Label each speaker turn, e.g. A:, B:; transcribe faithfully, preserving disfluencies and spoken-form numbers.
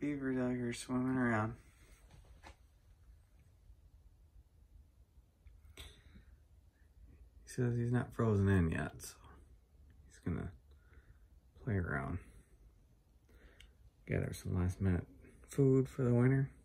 A: Beaver's out here swimming around. He says he's not frozen in yet, so he's gonna play around. Gather some last minute food for the winter.